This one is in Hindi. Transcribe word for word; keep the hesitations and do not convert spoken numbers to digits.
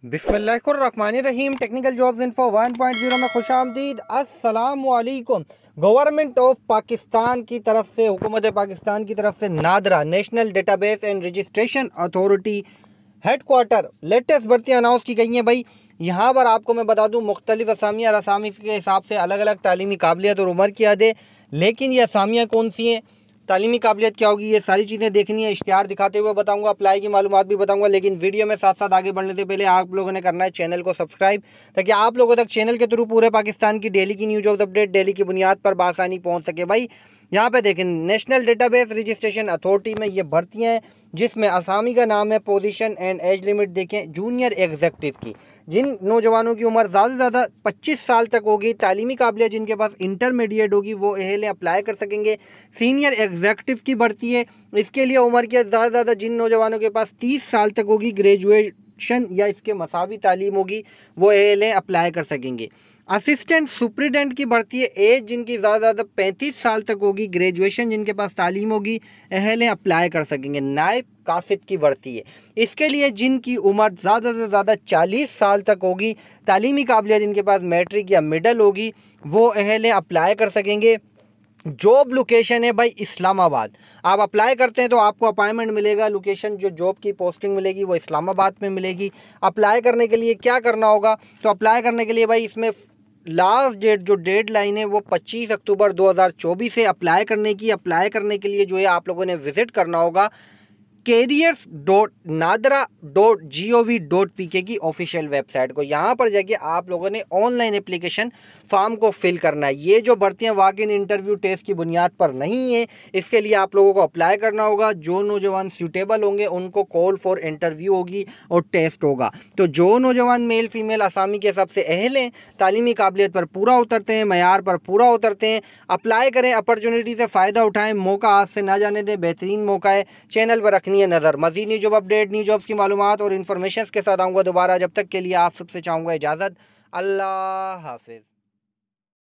बिस्मिल्लाहिर्रहमानिर्रहीम। Technical jobs info one point zero में खुशामदीद। अस्सलामुअलैकुम। गवर्नमेंट ऑफ पाकिस्तान की तरफ से, हुकूमत पाकिस्तान की तरफ से NADRA national database and registration authority headquarter latest भर्तियाँ अनाउंस की गई हैं। भाई यहाँ पर आपको मैं बता दूँ, मुख्तलिफ असामियाँ और असामी के हिसाब से अलग अलग तालीमी काबिलियत और उम्र की हद है, लेकिन ये असामियाँ कौन सी हैं, तालीमी काबिलियत क्या होगी, ये सारी चीज़ें देखनी है। इश्तिहार दिखाते हुए बताऊंगा, अप्लाई की मालूमात भी बताऊंगा, लेकिन वीडियो में साथ साथ आगे बढ़ने से पहले आप लोगों ने करना है चैनल को सब्सक्राइब, ताकि आप लोगों तक चैनल के थ्रू पूरे पाकिस्तान की डेली की न्यूज़ ऑफ अपडेट डेली की बुनियाद पर बासानी पहुंच सके। भाई यहाँ पे देखें, नेशनल डेटाबेस रजिस्ट्रेशन अथॉरिटी में ये भर्तियाँ हैं, जिसमें असामी का नाम है, पोजीशन एंड एज लिमिट देखें जूनियर एग्जेक्टिव की। जिन नौजवानों की उम्र ज़्यादा से ज़्यादा पच्चीस साल तक होगी, तालीमी काबिलियत जिनके पास इंटरमीडिएट होगी, वो अहले अप्लाई कर सकेंगे। सीनियर एग्जेक्टिव की भर्ती है, इसके लिए उम्र की ज़्यादा से ज़्यादा जिन नौजवानों के पास तीस साल तक होगी, ग्रेजुएशन या इसके मसावी तालीम होगी, वो अहले अप्लाई कर सकेंगे। असिस्टेंट सुप्रिटेंडेंट की भर्ती है, एज जिनकी ज़्यादा से ज़्यादा पैंतीस साल तक होगी, ग्रेजुएशन जिनके पास तालीम होगी, अहले अप्लाई कर सकेंगे। नायब कासिद की भर्ती है, इसके लिए जिनकी उम्र ज़्यादा से ज़्यादा चालीस साल तक होगी, तालीमी काबिलियत जिनके पास मैट्रिक या मिडल होगी, वो अहले अप्लाई कर सकेंगे। जॉब लोकेशन है भाई इस्लामाबाद। आप अप्लाई करते हैं तो आपको अपॉइंटमेंट मिलेगा, लोकेशन जो जॉब की पोस्टिंग मिलेगी वो इस्लामाबाद में मिलेगी। अप्लाई करने के लिए क्या करना होगा, तो अप्लाई करने के लिए भाई इसमें लास्ट डेट जो डेड लाइन है वो पच्चीस अक्टूबर दो हज़ार चौबीस है अप्लाई करने की। अप्लाई करने के लिए जो है आप लोगों ने विज़िट करना होगा careers dot NADRA dot G O V dot P K की ऑफिशियल वेबसाइट को। यहाँ पर जाके आप लोगों ने ऑनलाइन एप्लीकेशन फॉर्म को फिल करना है। ये जो भर्तियाँ वाक इन इंटरव्यू टेस्ट की बुनियाद पर नहीं है, इसके लिए आप लोगों को अप्लाई करना होगा। जो नौजवान सूटेबल होंगे उनको कॉल फॉर इंटरव्यू होगी और टेस्ट होगा। तो जो नौजवान मेल फीमेल आसामी के हिसाब से अहल हैं, तालीमी काबिलियत पर पूरा उतरते हैं, मयार पर पूरा उतरते हैं, अप्लाई करें, अपॉर्चुनिटी से फ़ायदा उठाएँ, मौका हाथ से ना जाने दें। बेहतरीन मौका है, चैनल पर रखनी है नज़र। मज़ीद new job update, new jobs की मालूमात और इन्फॉर्मेशन के साथ आऊँगा दोबारा। जब तक के लिए आप सबसे चाहूँगा इजाज़त। अल्लाह हाफिज़।